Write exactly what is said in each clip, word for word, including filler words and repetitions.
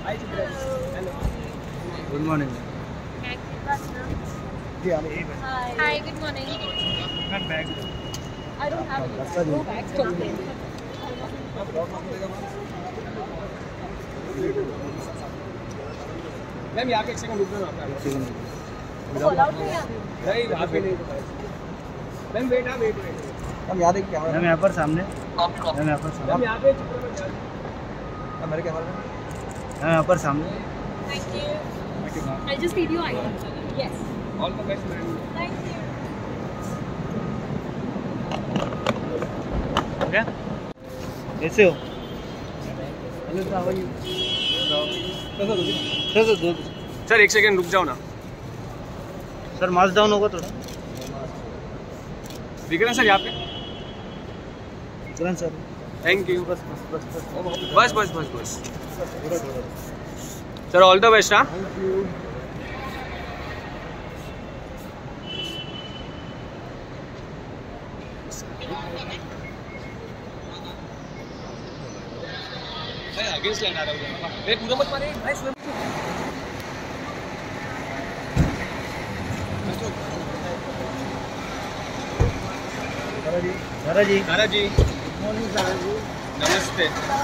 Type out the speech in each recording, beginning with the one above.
Good morning. Hi, good morning. I don't have any. No bags. Ma'am यहाँ पे एक second रुक जाओ। अलाउड नहीं है नहीं यहाँ पे नहीं। मैम वेट हाँ वेट वेट। हम यहाँ देखिए कैमरा। मैम यहाँ पर सामने। मैम यहाँ पर सामने। मैम यहाँ पे मेरे कैमरा में। मैम यहाँ पर सामने। Thank you. I'll just feed you item. Yes. All the best ma'am. Thank you. क्या? कैसे हो? Hello sir, how are you? Sir sir दो सर एक सेकंड रुक जाओ ना। सर मास्क डाउन होगा थोड़ा। दिख रहा है सर यहाँ पे? तुरंत सर। Thank you. बस बस बस बस बस बस बस बस सर ऑल द बेस्ट हाँ। अगेंस्ट लाइन आ रहा हूँ मैं पूरा मत मारे भाई स्वयं। सारा जी सारा जी सारा जी मॉर्निंग सारा जी नमस्ते।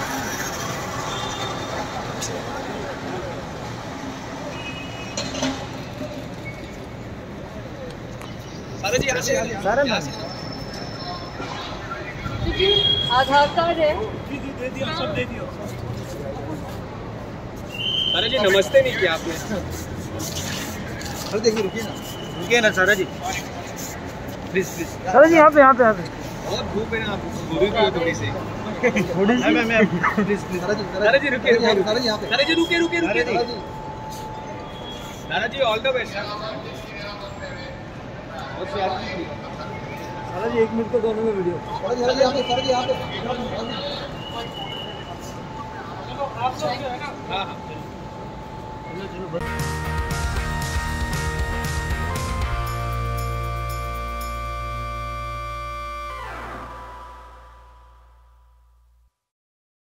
सारा जी यहाँ से सारा यहाँ मैम। से आधार कार्ड है। दे दिया सब दे दिया। सारा जी नमस्ते नहीं किया आपने। सर देखिए रुकिए ना रुकिए ना सारा जी प्लीज प्लीज। सारा जी यहाँ पे यहाँ पे यहाँ पे बहुत धूप है ना आप दूरी भी हो थोड़ी सी। थोड़ी सी ma'am ma'am please please. Sara ji सारा जी रुकिए रुकिए सारा जी यहाँ पे। सारा जी रुकिए रुकिए रुकिए सारा जी सारा जी ऑल द बेस्ट। सारा जी एक मिनट को दोनों में वीडियो। सारा जी यहाँ पे सारा जी यहाँ पे। हाँ हाँ चलो चलो बस।